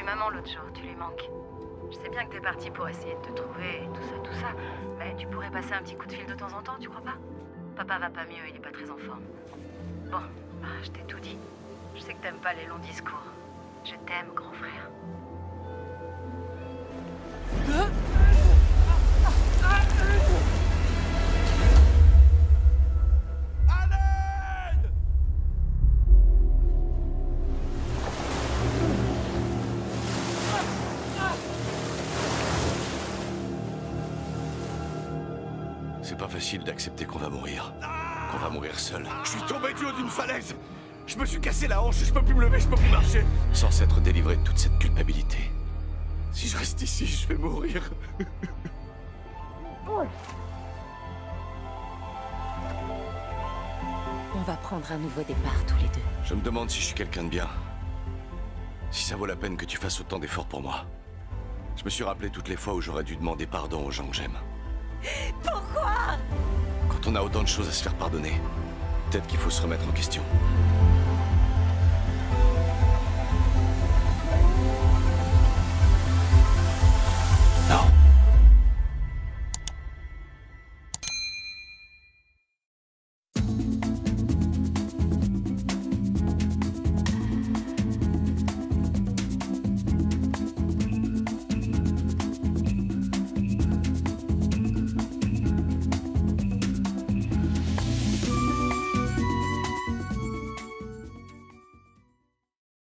vu maman l'autre jour, tu lui manques. Je sais bien que t'es parti pour essayer de te trouver et tout ça, mais tu pourrais passer un petit coup de fil de temps en temps, tu crois pas? Papa va pas mieux, il est pas très en forme. Bon, bah, je t'ai tout dit. Je sais que t'aimes pas les longs discours. Je t'aime, grand frère. C'est pas facile d'accepter qu'on va mourir. Qu'on va mourir seul. Je suis tombé du haut d'une falaise. Je me suis cassé la hanche, je peux plus me lever, je peux plus marcher. Sans s'être délivré de toute cette culpabilité. Si je reste ici, je vais mourir. On va prendre un nouveau départ tous les deux. Je me demande si je suis quelqu'un de bien. Si ça vaut la peine que tu fasses autant d'efforts pour moi. Je me suis rappelé toutes les fois où j'aurais dû demander pardon aux gens que j'aime. Pourquoi? Quand on a autant de choses à se faire pardonner, peut-être qu'il faut se remettre en question.